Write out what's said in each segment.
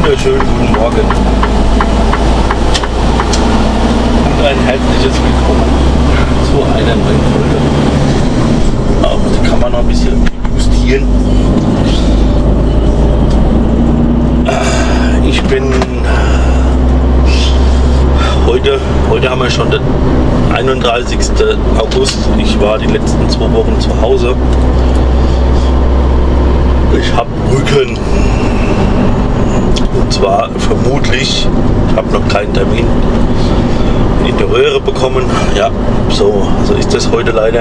wunderschönen guten Morgen und ein herzliches Willkommen zu einer neuen Folge. Aber die kann man noch ein bisschen justieren. Ich bin heute haben wir schon den 31. August. Ich war die letzten 2 Wochen zu Hause. Ich habe Rücken. Und zwar vermutlich, ich habe noch keinen Termin in der Röhre bekommen. Ja, so ist das heute leider.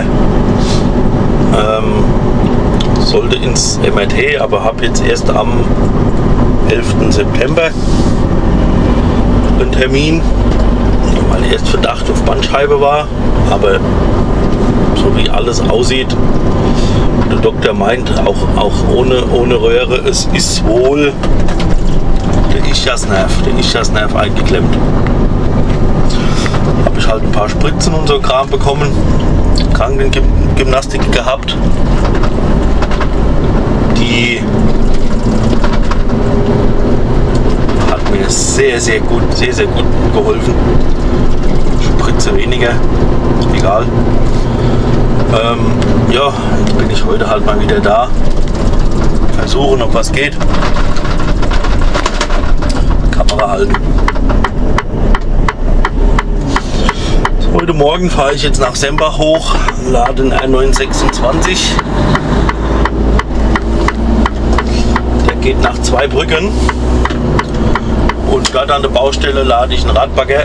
Sollte ins MRT, aber habe jetzt erst am 11. September einen Termin, weil erst Verdacht auf Bandscheibe war, aber so wie alles aussieht, der Doktor meint, auch ohne Röhre, es ist wohl der Ischiasnerv eingeklemmt. Habe ich halt ein paar Spritzen und so Kram bekommen, Krankengymnastik gehabt, die hat mir sehr gut geholfen. Spritze weniger, egal. Ja, jetzt bin ich heute halt mal wieder da. Versuchen, ob was geht. Kamera halten. So, heute Morgen fahre ich jetzt nach Sembach hoch, lade den R926. Der geht nach Zweibrücken. Und dort an der Baustelle lade ich einen Radbagger.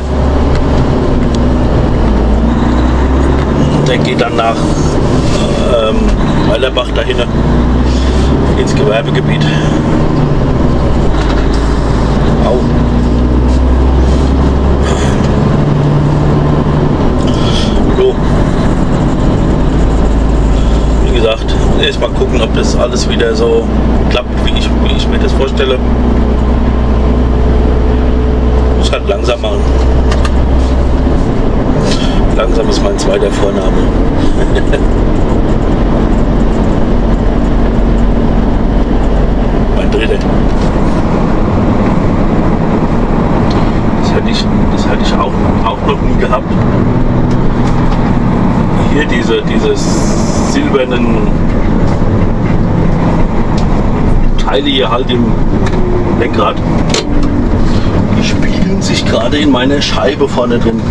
Der geht dann nach Weilerbach dahin ins Gewerbegebiet. Au. So. Wie gesagt, erstmal gucken, ob das alles wieder so klappt, wie ich mir das vorstelle. Muss halt langsam machen. Langsam ist mein zweiter Vorname. Mein dritter. Das hatte ich auch noch nie gehabt. Hier diese silbernen Teile hier halt im Lenkrad. Die spiegeln sich gerade in meiner Scheibe vorne drin.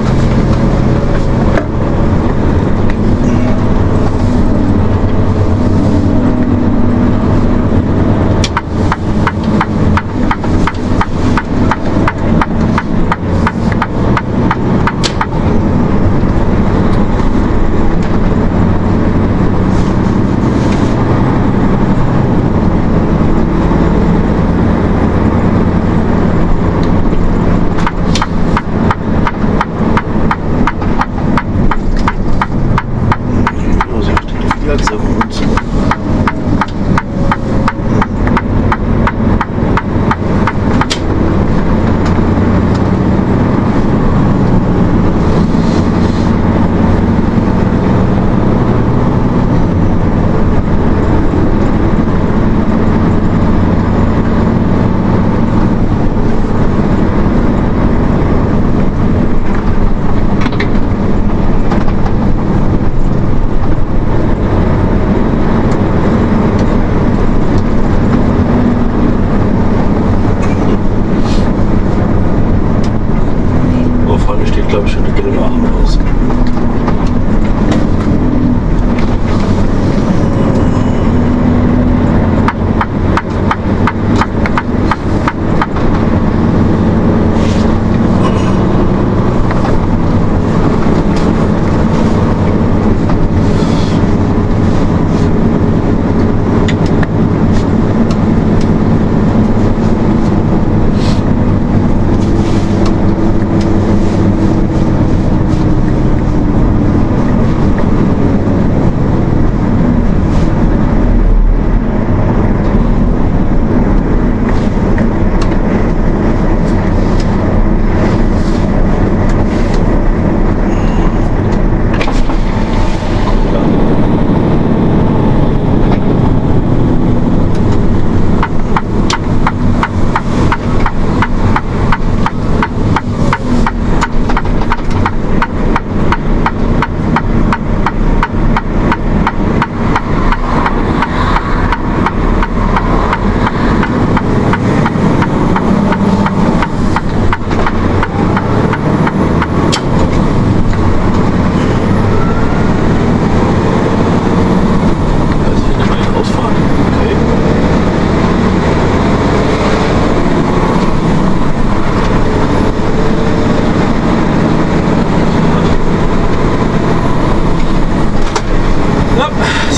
Glaube ich, schon eine gelbe Ampel aus.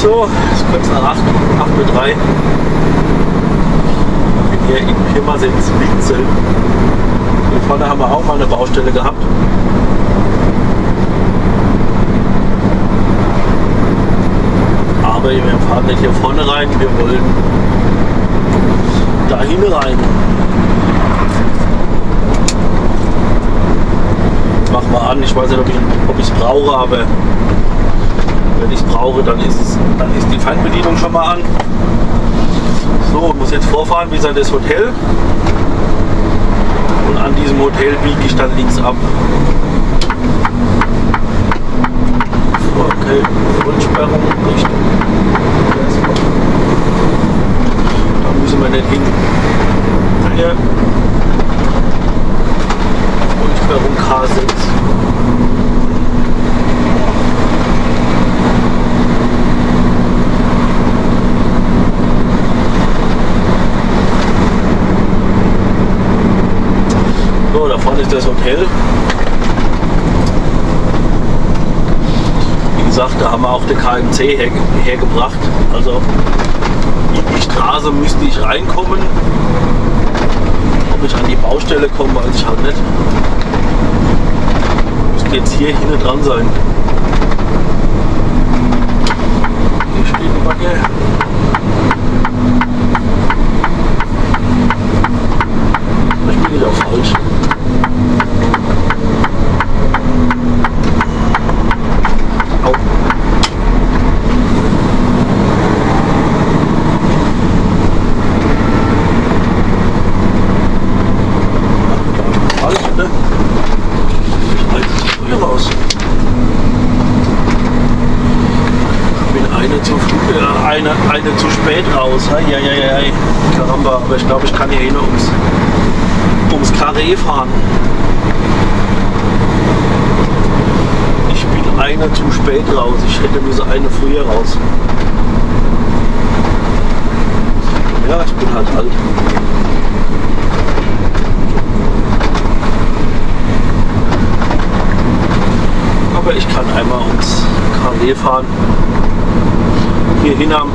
So, es ist kurz nach 8 Uhr 3. Ich bin hier in Pirmasens-Winzel. Hier vorne haben wir auch mal eine Baustelle gehabt. Aber wir fahren nicht hier vorne rein, wir wollen dahin rein. Mach mal an, ich weiß nicht, ob ich es brauche, aber wenn ich es brauche, dann ist die Fernbedienung schon mal an. So, ich muss jetzt vorfahren bis an das Hotel. Und an diesem Hotel biege ich dann links ab. Okay, Grundsperrung nicht. Da müssen wir nicht hin. Hier. Grundsperrung K6. So, da vorne ist das Hotel. Wie gesagt, da haben wir auch den KMC hergebracht. Also in die Straße müsste ich reinkommen. Ob ich an die Baustelle komme, weiß ich halt nicht. Müsste jetzt hier hinten dran sein. Hier steht ein Bagger. Ich bin wieder falsch. Eine zu spät raus. Eieiei. Karamba, aber ich glaube, ich kann hier hin ums Carré fahren. Ich bin eine zu spät raus. Ich hätte müssen eine früher raus. Ja, ich bin halt alt. Aber ich kann einmal ums Carré fahren. Hier hinten,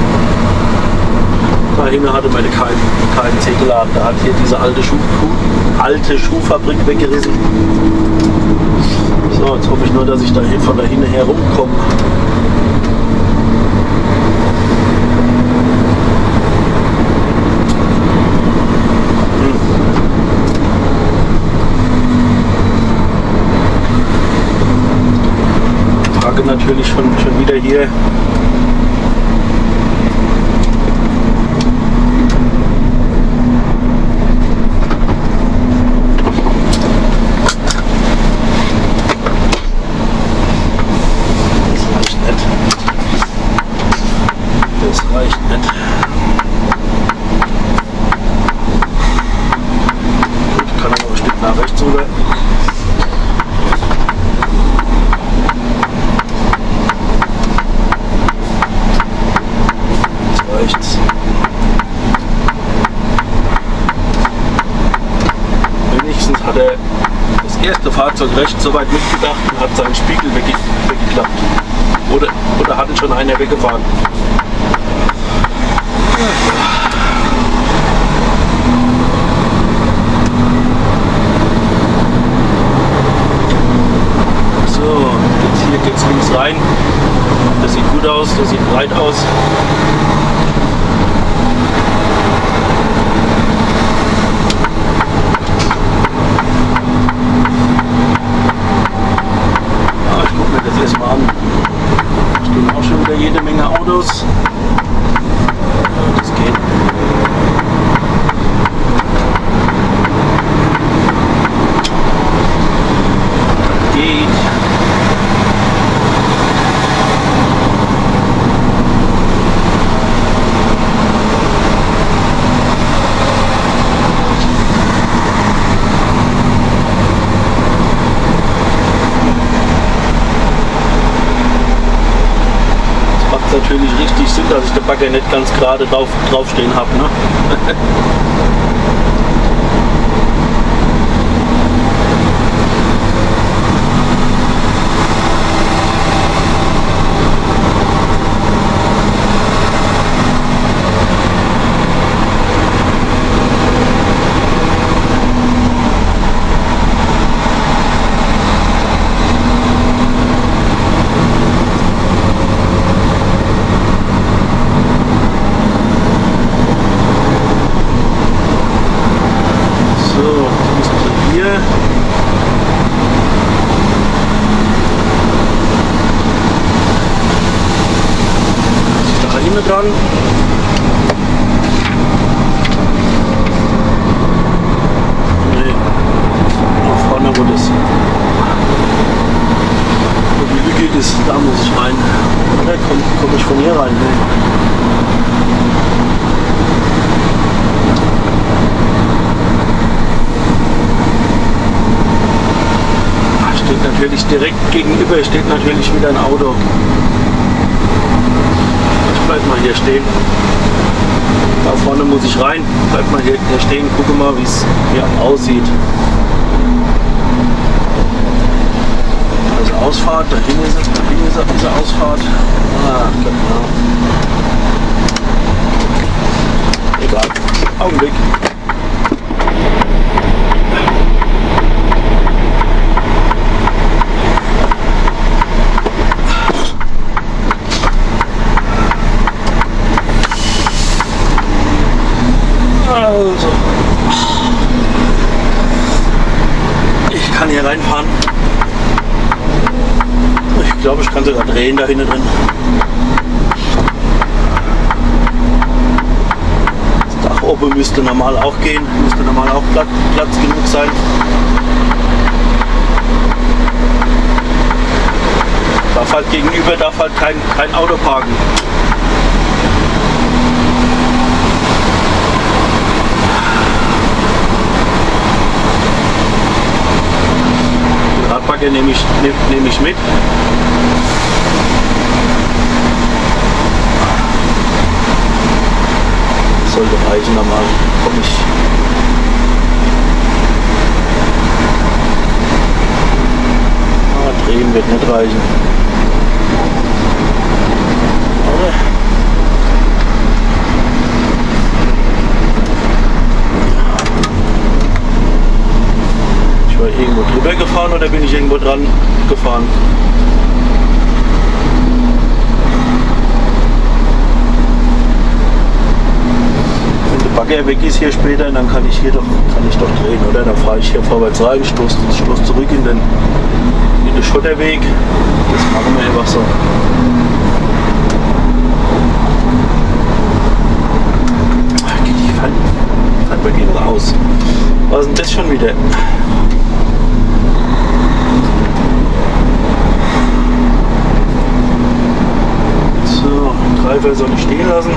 da hinten hatte meine KMC geladen. Da hat hier diese alte Schuhfabrik weggerissen. So, jetzt hoffe ich nur, dass ich da von da hinten herumkomme. Frage natürlich schon wieder hier. Das erste Fahrzeug rechts so weit mitgedacht und hat seinen Spiegel weggeklappt. Oder hat ihn schon einer weggefahren. So, jetzt hier geht's links rein. Das sieht gut aus, das sieht breit aus. Mal an. Da stehen auch schon wieder jede Menge Autos. Ja, das geht. Natürlich richtig Sinn, dass ich den Bagger nicht ganz gerade draufstehen habe. Ne? das. Und die Lücke ist, da muss ich rein. Oder komm ich von hier rein? Nee. Steht natürlich direkt gegenüber, steht natürlich wieder ein Auto. Ich bleib mal hier stehen. Da vorne muss ich rein. Bleib mal hier stehen, gucke mal, wie es hier aussieht. Also Ausfahrt, dahin ist es, diese Ausfahrt. Ah, genau. Egal. Augenblick. Also, ich kann hier reinfahren. Ich glaube, ich kann sogar drehen da hinten drin. Das Dach oben müsste normal auch gehen, müsste normal auch Platz genug sein. Darf halt gegenüber, darf halt kein Auto parken. Radbagger nehme ich mit. Sollte reichen, normal komme ich. Drehen wird nicht reichen. Oder? Ich war irgendwo drüber gefahren oder bin ich irgendwo dran gefahren? Wenn der Bagger weg ist hier später, dann kann ich doch drehen, oder? Dann fahre ich hier vorwärts rein, stoß zurück in den Schotterweg. Das machen wir einfach so. Die Fernbahn gehen raus. Was ist denn das schon wieder? So, Treiber soll ich stehen lassen.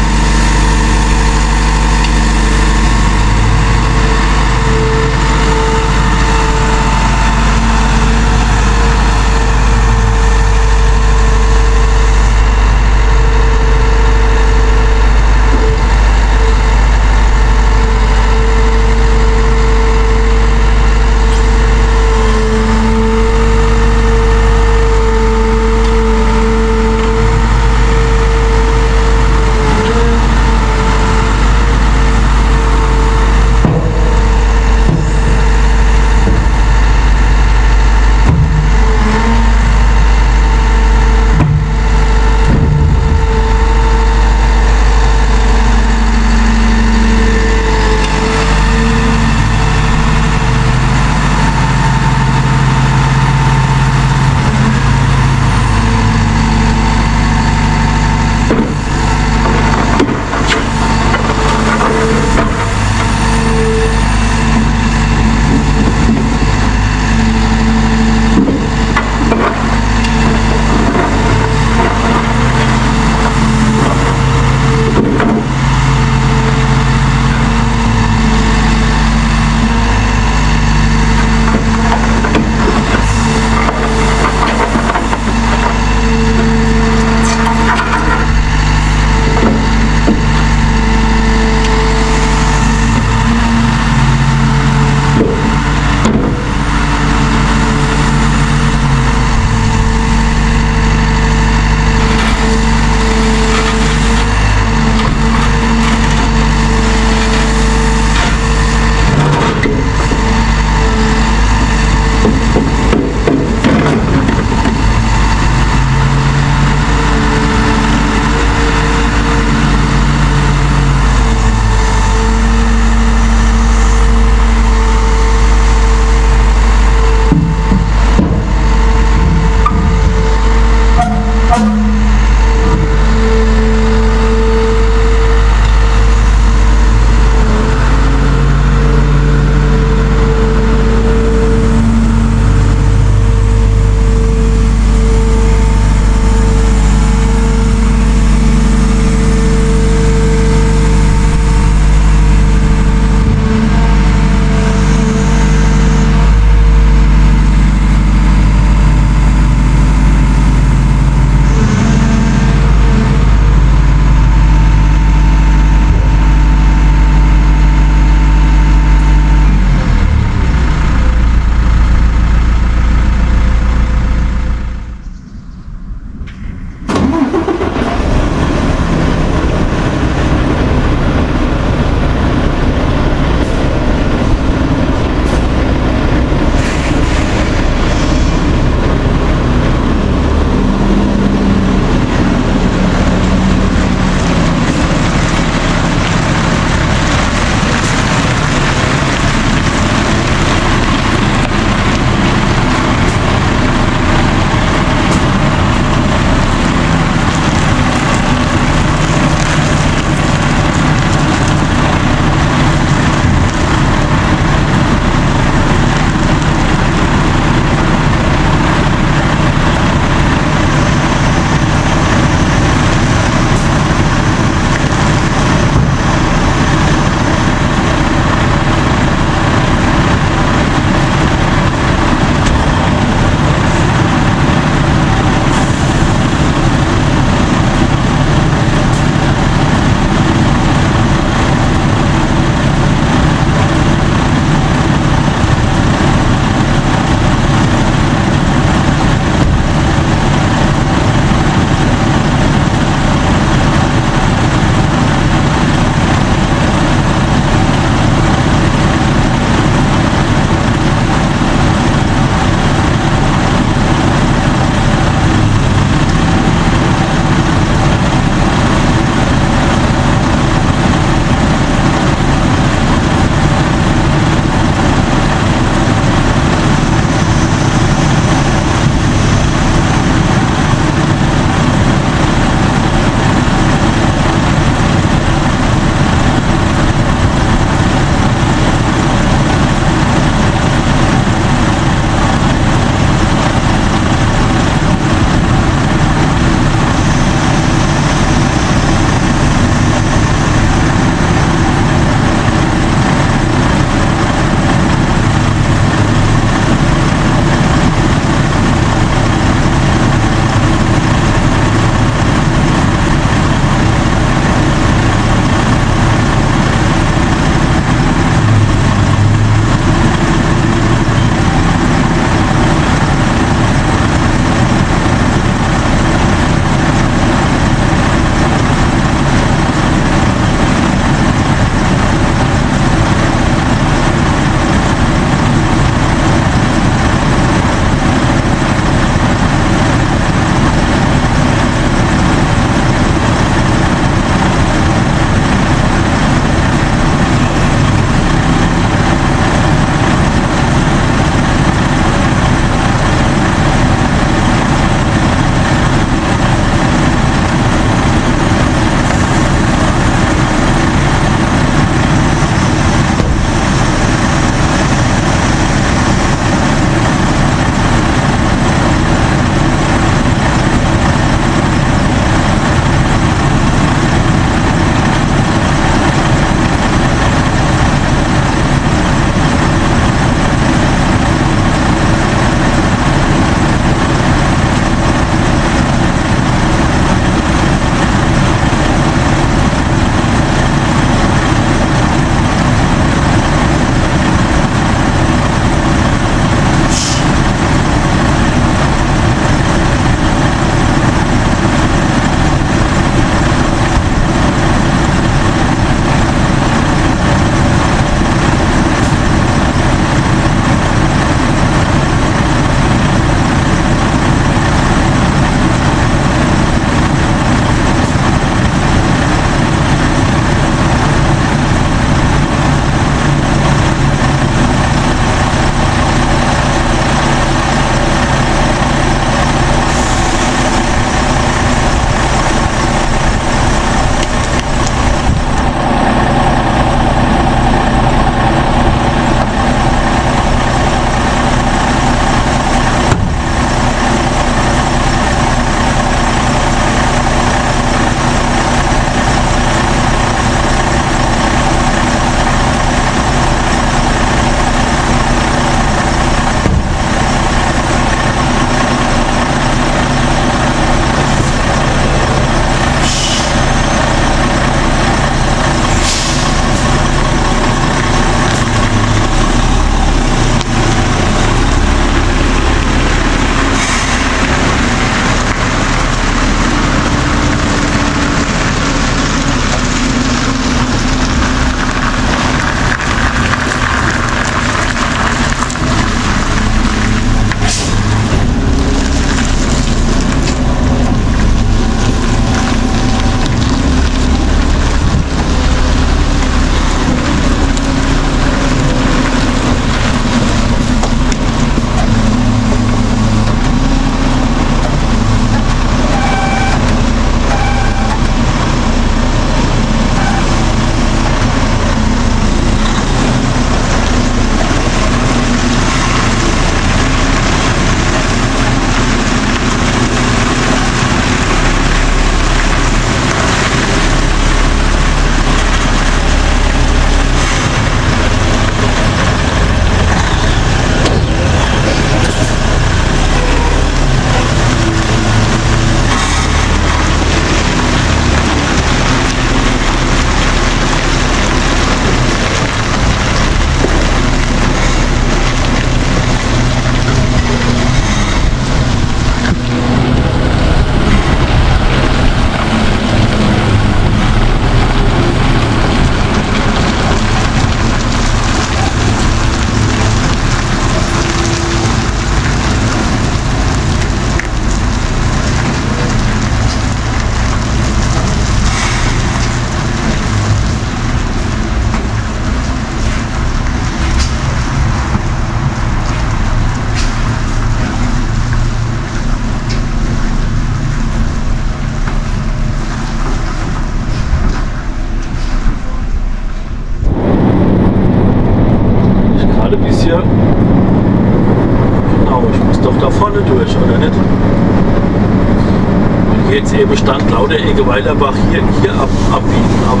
eben stand, lauter Egeweilerbach hier abbiegen, aber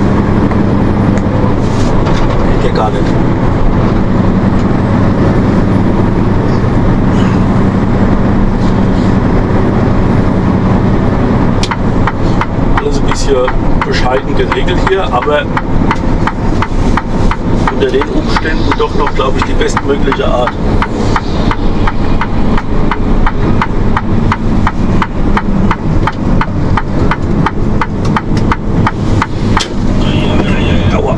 geht ja gar nicht. Alles ein bisschen bescheiden geregelt hier, aber unter den Umständen doch noch, glaube ich, die bestmögliche Art. Aua.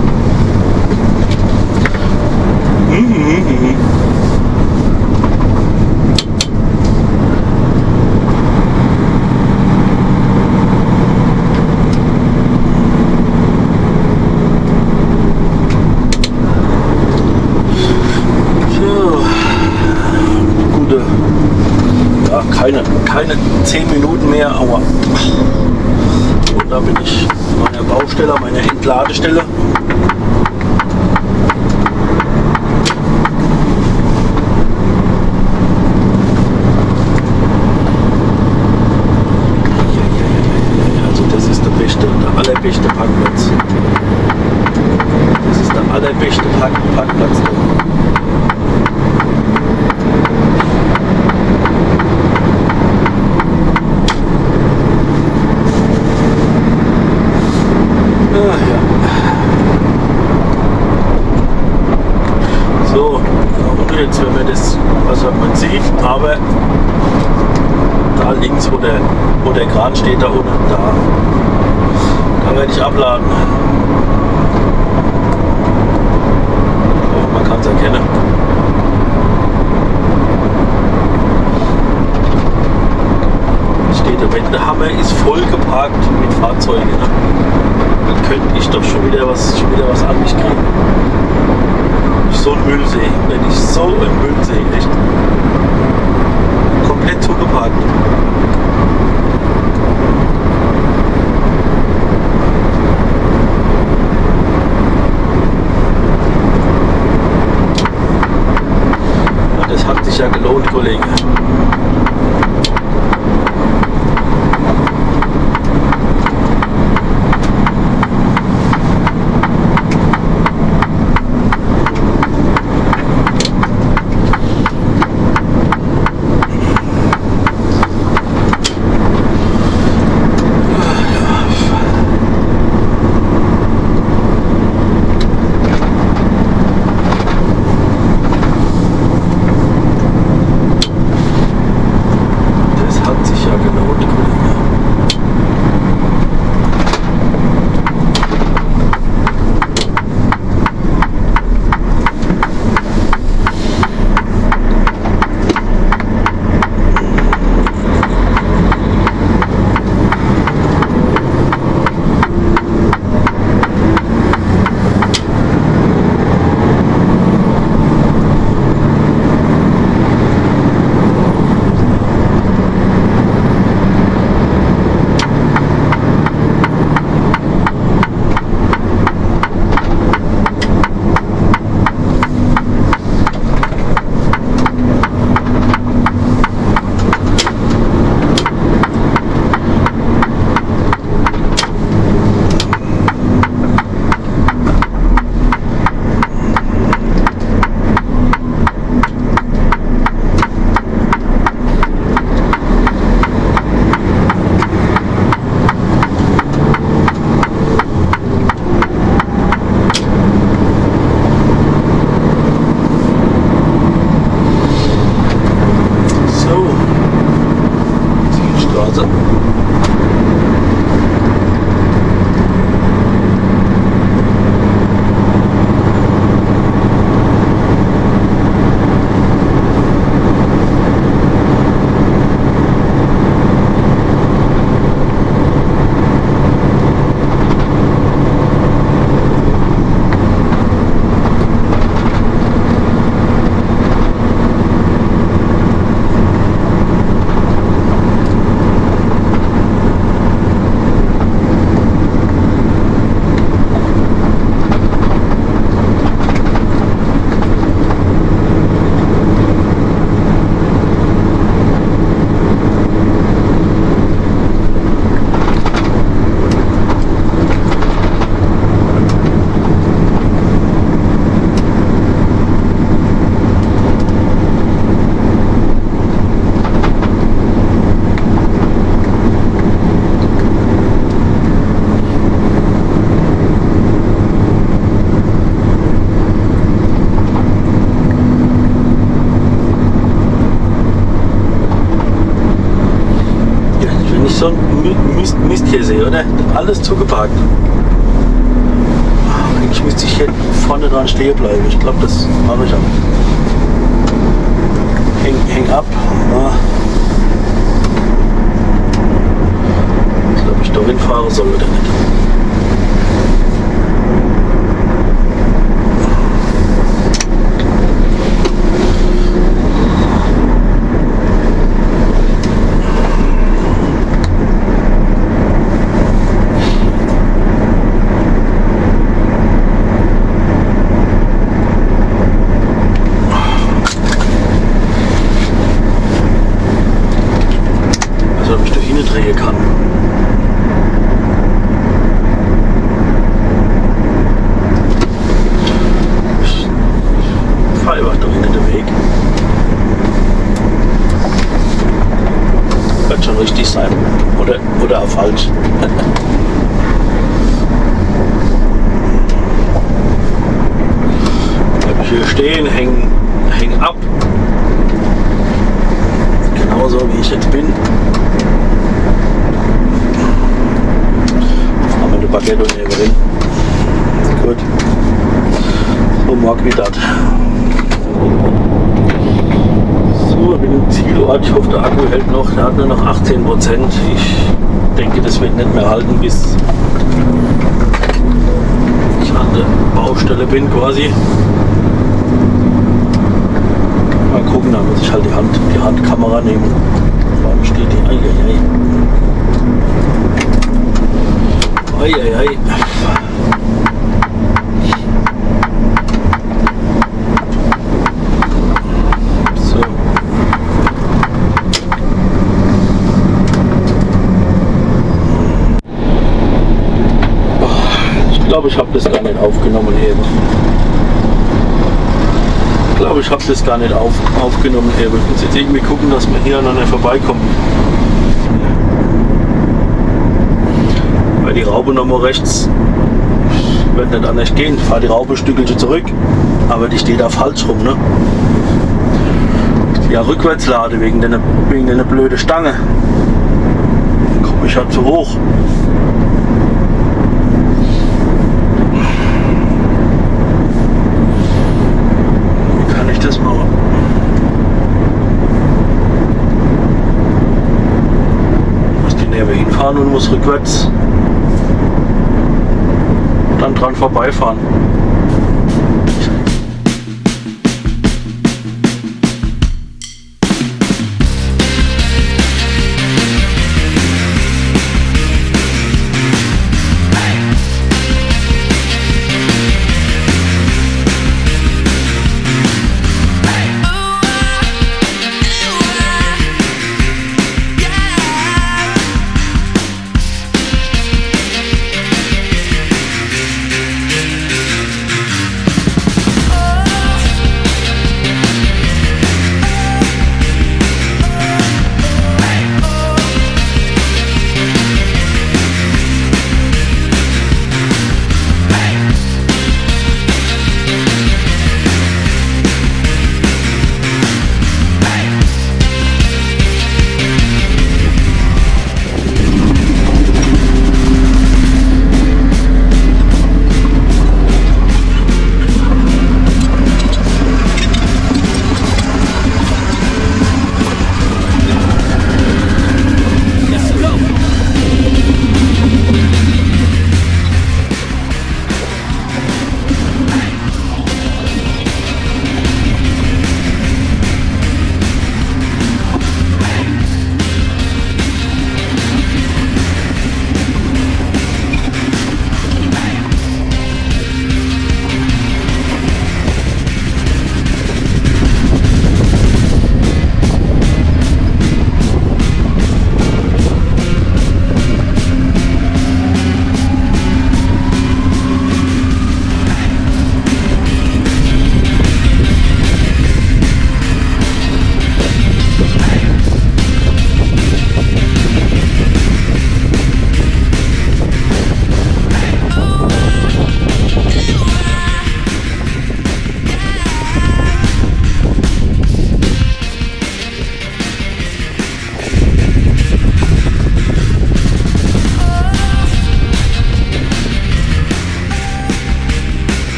Keine 10 Minuten mehr, aua. Und da bin ich an meiner Baustelle, an meiner Entladestelle. Also das ist der beste, der allerbeste Parkplatz. Das ist der allerbeste Parkplatz. So, jetzt wenn man das, was man sieht, aber da links, wo der Kran steht, da unten, da werde ich abladen. Oh, man kann es erkennen. Steht der Wendehammer ist voll geparkt mit Fahrzeugen. Ne? Dann könnte ich doch schon wieder was an mich kriegen. So ein Müllsee, wenn ich so einen Müll sehe, echt komplett zugeparkt. Ja, das hat sich ja gelohnt, Kollege. Käse, oder? Alles zugeparkt. Eigentlich müsste ich hier vorne dran stehen bleiben. Ich glaube, das mache ich auch. Häng ab. Ja. Ich glaube, ich da hinfahren soll oder nicht. Drehen kann. Ich fahre einfach da hinten den Weg. Wird schon richtig sein. Oder auch falsch. Bleib ich hier stehen, häng ab. Genauso wie ich jetzt bin. Baguette und Evelyn. Gut. So mag ich das. So, ich bin im Zielort. Ich hoffe, der Akku hält noch. Der hat nur noch 18%. Ich denke, das wird nicht mehr halten, bis ich an der Baustelle bin quasi. Mal gucken, dann muss ich halt die Handkamera nehmen. Warum steht die? Eieiei. Eieiei. So. Ich glaube, ich habe das gar nicht aufgenommen eben. Ich glaube, ich habe das gar nicht aufgenommen eben. Ich muss jetzt irgendwie gucken, dass wir hier aneinander vorbeikommen. Weil die Raube nochmal rechts wird nicht anders gehen. Ich fahre die Raube ein Stückchen zurück, aber die steht da falsch rum. Ne? Ja, rückwärts lade wegen der blöden Stange. Dann komme ich halt zu hoch. Wie kann ich das machen? Ich muss die Nähe hinfahren und muss rückwärts dann dran vorbeifahren.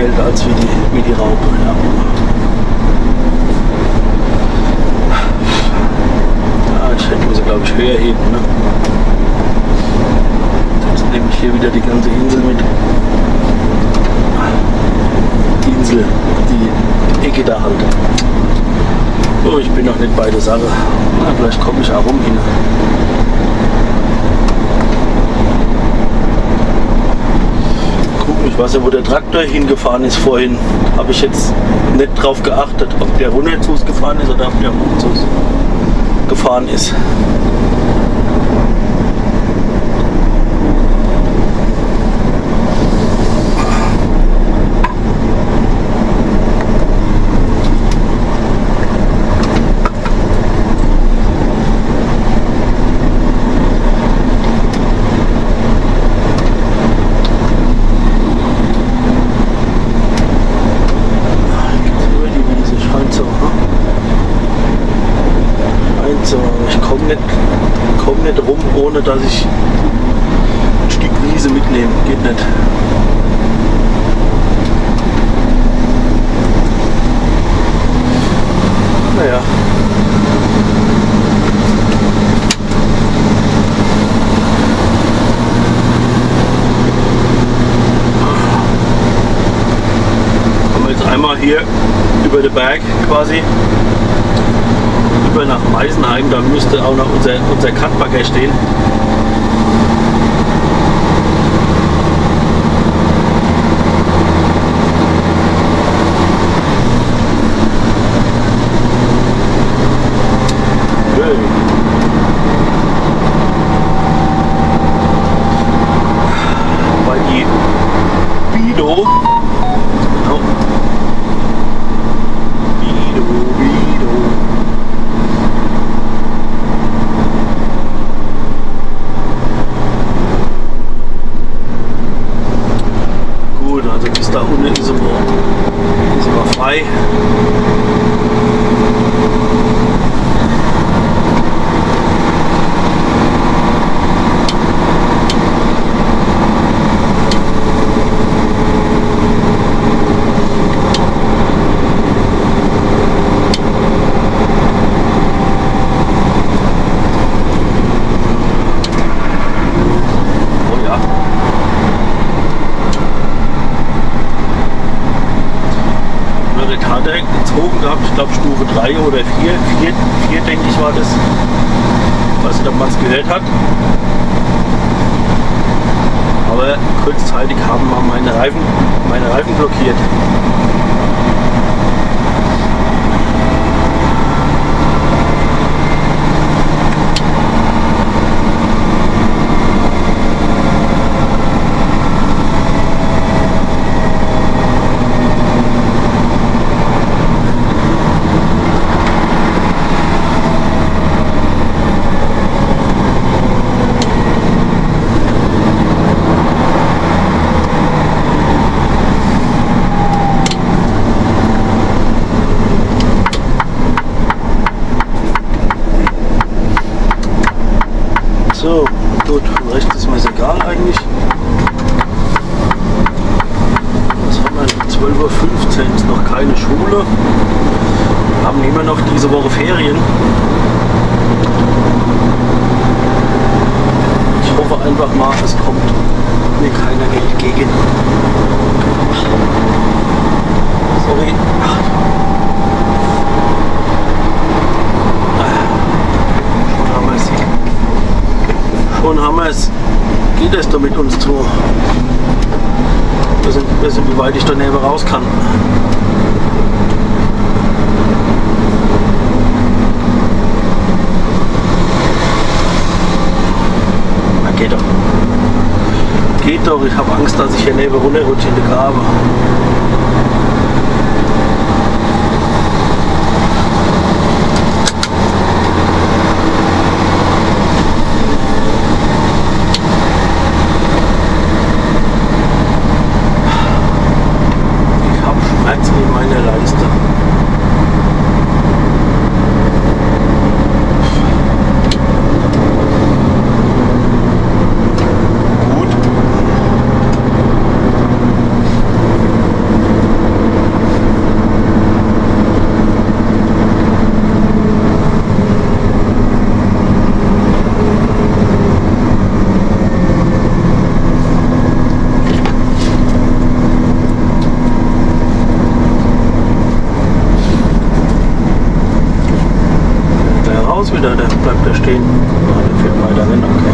kälter als wie die Raupe. Ja. Ich hätte sie, glaube ich, höher heben. Ne? Jetzt nehme ich hier wieder die ganze Insel mit. Die Insel, die Ecke da halt. Oh, ich bin noch nicht bei der Sache. Na, vielleicht komme ich auch rum hin. Ich weiß ja, wo der Traktor hingefahren ist vorhin. Habe ich jetzt nicht drauf geachtet, ob der runter zu gefahren ist oder ob der hoch zu gefahren ist. Ich komme nicht rum, ohne dass ich ein Stück Wiese mitnehme. Geht nicht. Naja. Kommen wir jetzt einmal hier über den Berg quasi. Nach Meisenheim, da müsste auch noch unser Cutbagger stehen. Hey. Bei die Bido. Genau. Bido. Also bis da unten ist immer frei. Gezogen gehabt, ich glaube Stufe 3 oder 4 denke ich war das. Ich weiß nicht, ob man es gehört hat. Aber kurzzeitig haben wir meine Reifen blockiert. So, gut, rechts ist mir egal eigentlich. Was haben wir? 12:15 Uhr ist noch keine Schule. Wir haben immer noch diese Woche Ferien. Ich hoffe einfach mal, es kommt mir keiner entgegen. Sorry. Schon haben wir es. Geht es da mit uns zu? Wir sind wie weit ich da näher raus kann. Na, geht doch. Geht doch, ich habe Angst, dass ich hier neben runterrutsche in die Grabe. In meiner Leiste. Gut. wieder, der bleibt da stehen. Ah, der fährt weiter hin, okay.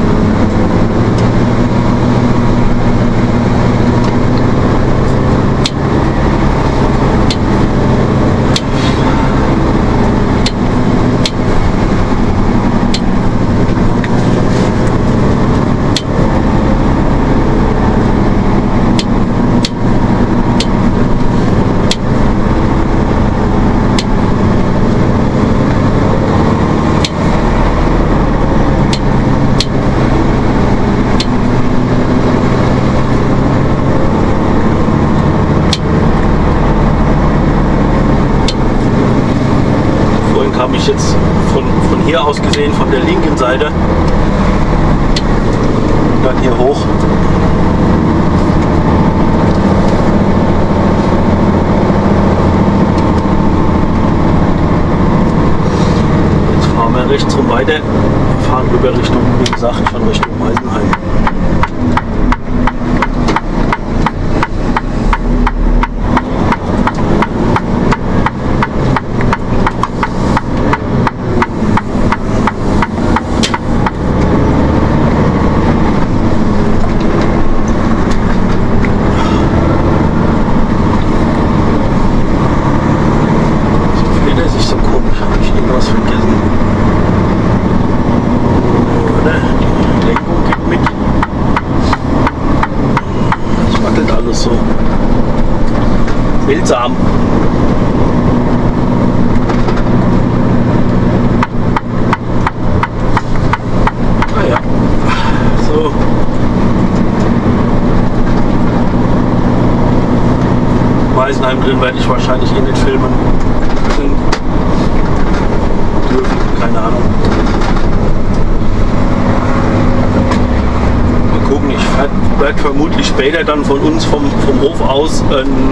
Habe ich jetzt von hier aus gesehen, von der linken Seite, dann hier hoch. Jetzt fahren wir rechts rum weiter, fahren rüber Richtung, wie gesagt, schon Richtung Meisenheim. So seltsam. Ah ja, so. Meisenheim drin werde ich wahrscheinlich eh nicht filmen dürfen, keine Ahnung. Gucken, ich werde vermutlich später dann von uns vom Hof aus einen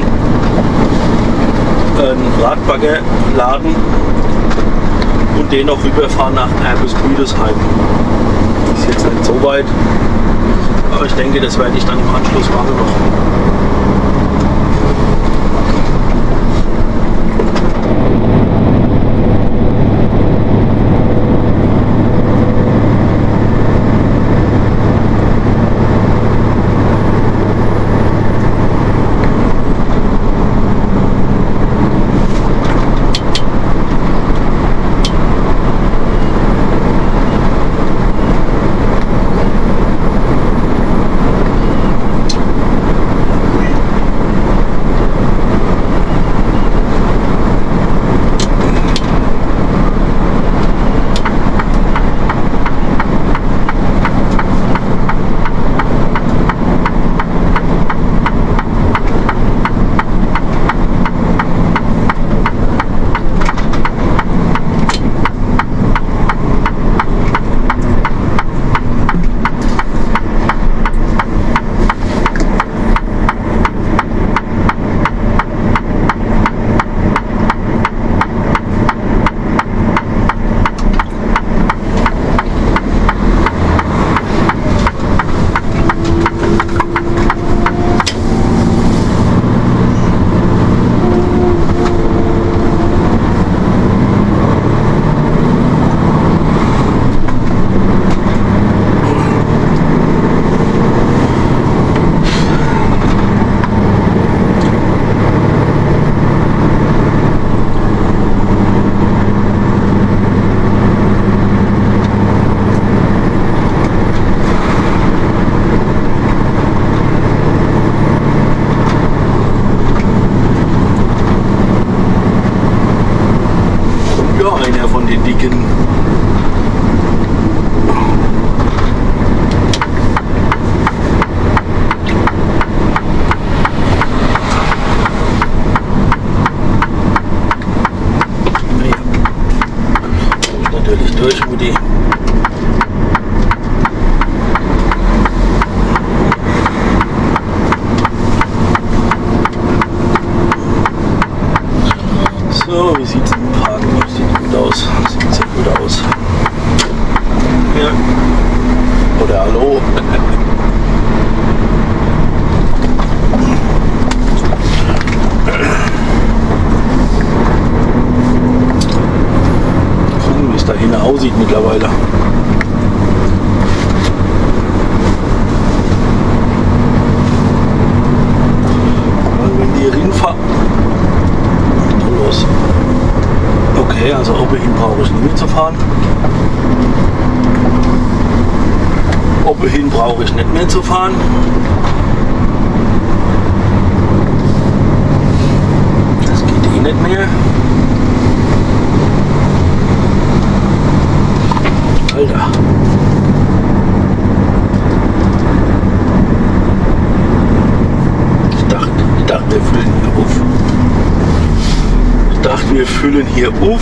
Radbagger laden und den noch rüberfahren nach Erbes-Büdesheim. Ist jetzt nicht so weit, aber ich denke, das werde ich dann im Anschluss machen noch. Einer von den dicken. Naja. Natürlich durch, Mutti. So, wie sieht es im Parken aus? Sieht gut aus. Sieht sehr gut aus. Ja. Oder hallo. Gucken, wie es da hinhaut. aussieht mittlerweile. Wenn die Rinfa los. Okay, also Oppehin brauche ich nicht mehr zu fahren. Oppehin brauche ich nicht mehr zu fahren. Das geht eh nicht mehr. Alter. Ich dachte, wir füllen hier auf. Ich dachte, wir füllen hier auf.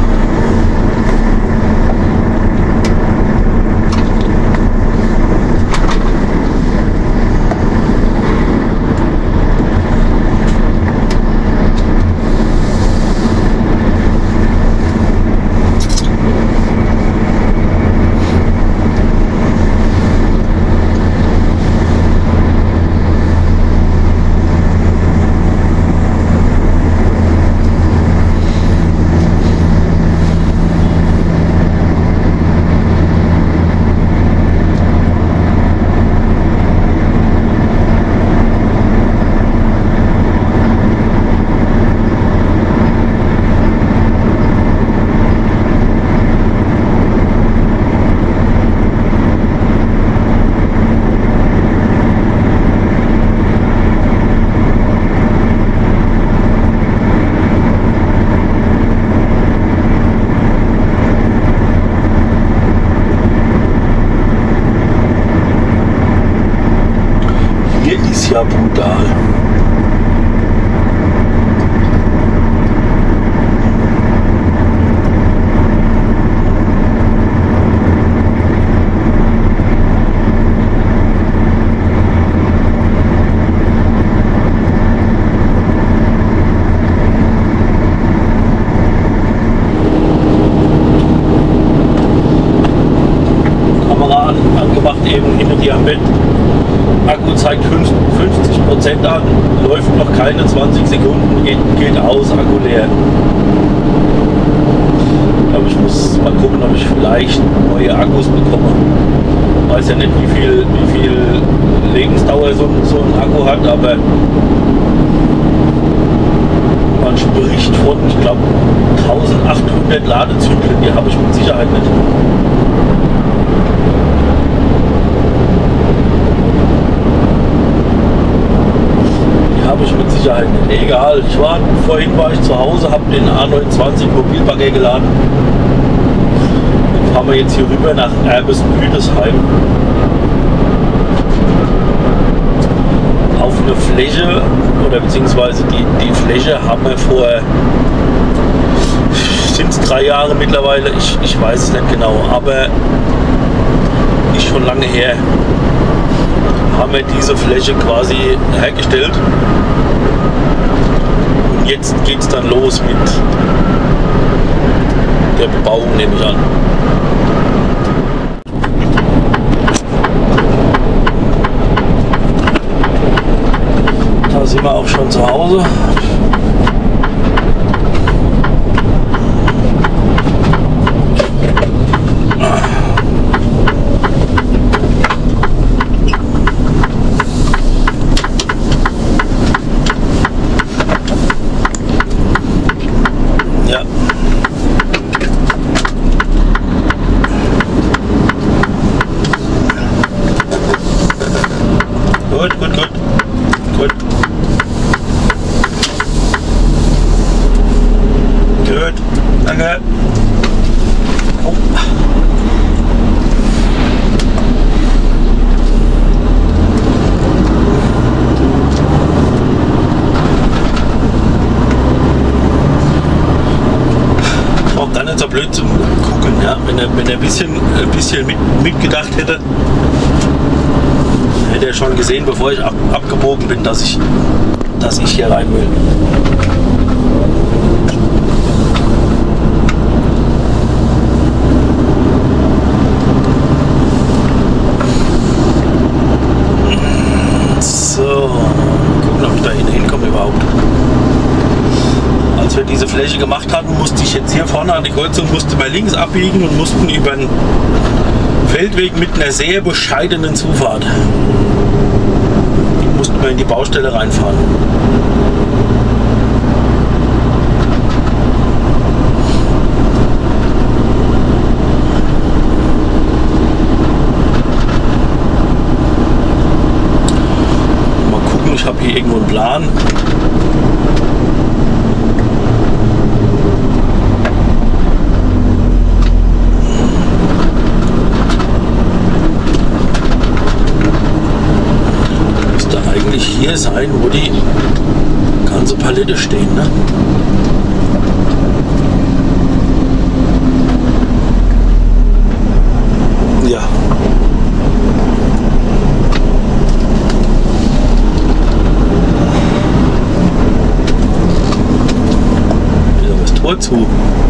Ja, brutal. Kamera angemacht, eben hinter dir am Bett. Akku zeigt 50% an, läuft noch keine 20 Sekunden, geht aus, Akku leer. Aber ich muss mal gucken, ob ich vielleicht neue Akkus bekomme. Ich weiß ja nicht, wie viel Lebensdauer so ein Akku hat, aber man spricht von, ich glaube, 1800 Ladezyklen, die habe ich mit Sicherheit nicht. Habe ich mit Sicherheit nicht. Egal, vorhin war ich zu Hause, habe den A29 Mobilbagger geladen. Dann fahren wir jetzt hier rüber nach Erbes-Büdesheim. Auf eine Fläche, oder beziehungsweise die Fläche haben wir vor, sind es 3 Jahre mittlerweile, ich weiß es nicht genau, aber ist schon lange her. Haben wir diese Fläche quasi hergestellt und jetzt geht es dann los mit der Bebauung, nehme ich an. Da sind wir auch schon zu Hause. Danke. Oh. Auch gar nicht so blöd zum Gucken, ja. Wenn er ein bisschen mitgedacht hätte, hätte er schon gesehen, bevor ich abgebogen bin, dass ich hier rein will. So, gucken, ob ich da hinkomme überhaupt. Als wir diese Fläche gemacht hatten, musste ich jetzt hier vorne an die Kreuzung, musste mal links abbiegen und mussten über einen Feldweg mit einer sehr bescheidenen Zufahrt. Mussten wir in die Baustelle reinfahren. Mal gucken, ich habe hier irgendwo einen Plan. Hier sein, wo die ganze Palette stehen, ne? Ja. Ist aber das Tor zu.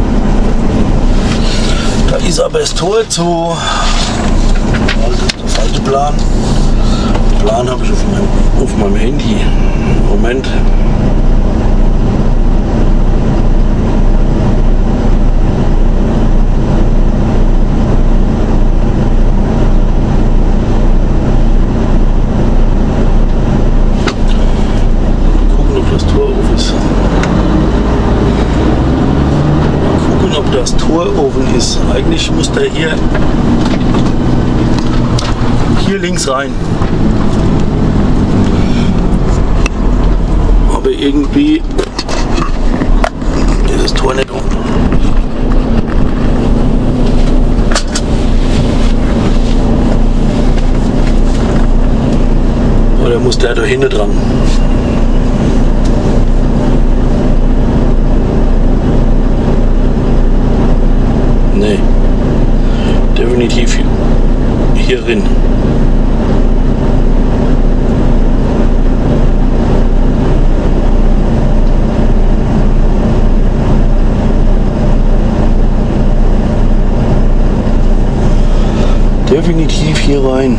Da ist aber das Tor zu. Der falsche Plan. Plan habe ich auf meinem Handy. Moment. Gucken, ob das Tor auf ist. Gucken, ob das Tor offen ist. Eigentlich muss der hier links rein. Aber irgendwie ist das Tor nicht offen. Oder muss der da hinten dran? Nee. Definitiv hier drin. Definitiv hier rein.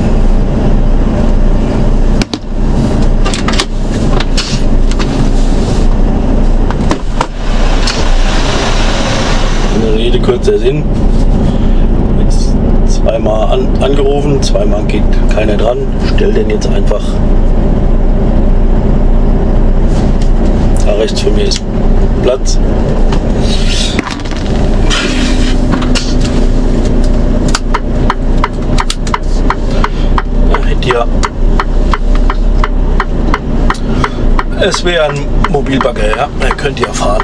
Eine Rede, kurzer Sinn. Jetzt zweimal angerufen, zweimal geht keiner dran. Stell den jetzt einfach. Da rechts von mir ist Platz. Hier. Es wäre ein Mobilbagger, ja, er könnte ja fahren.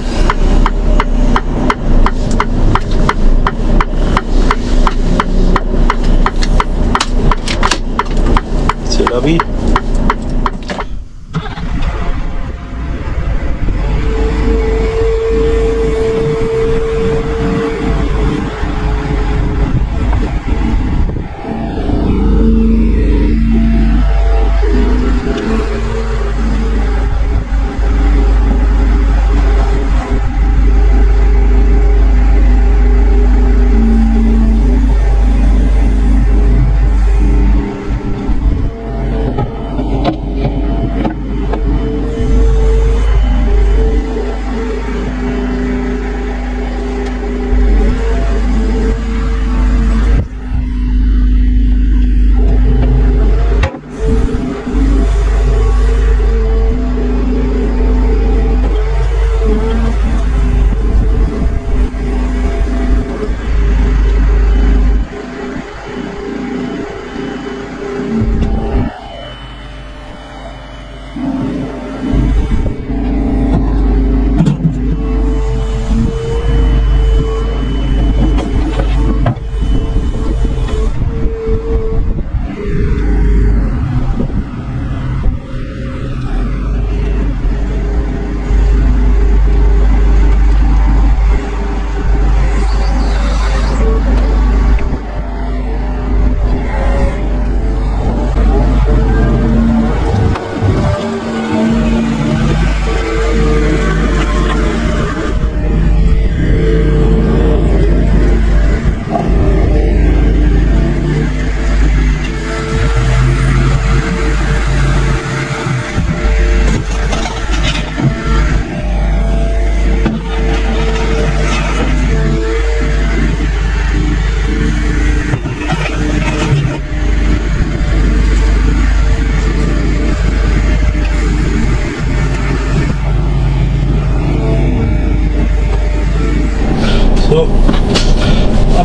C'est la vie.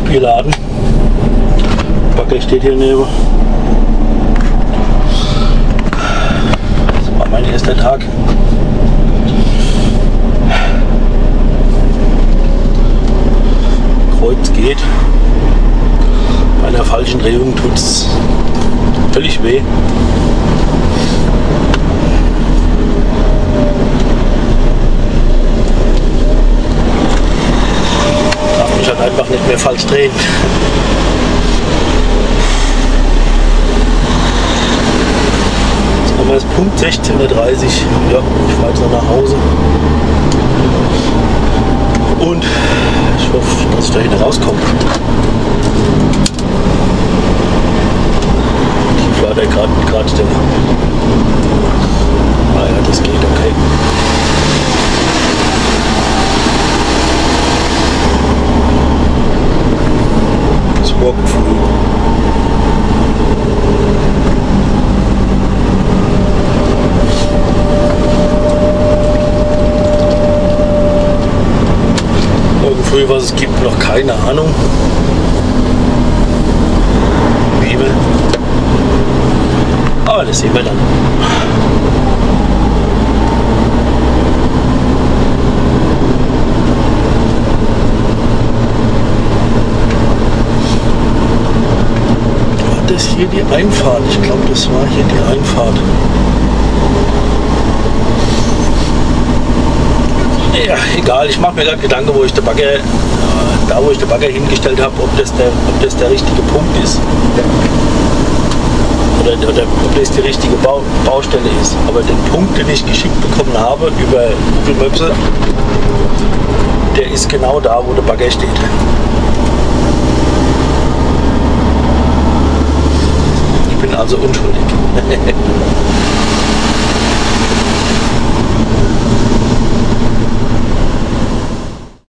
Bierladen. Bagger steht hier neben. Das war mein erster Tag. Kreuz geht. Bei einer falschen Drehung tut es völlig weh. Darf mich halt einfach nicht mehr falsch drehen. Jetzt haben wir jetzt Punkt 16:30 Uhr. Ja, ich fahre jetzt noch nach Hause. Und ich hoffe, dass ich da hinten rauskomme. Tief war der gerade der. Ah ja, das geht, okay. Bis morgen früh. Früh, was es gibt, noch keine Ahnung. Bibel. Aber das sehen wir dann. War das hier die Einfahrt? Ich glaube, das war hier die Einfahrt. Ja, egal, ich mache mir gerade Gedanken, wo ich den Bagger, wo ich den Bagger hingestellt habe, ob das der richtige Punkt ist. Oder ob das die richtige Baustelle ist. Aber den Punkt, den ich geschickt bekommen habe über Google Maps, der ist genau da, wo der Bagger steht. Ich bin also unschuldig.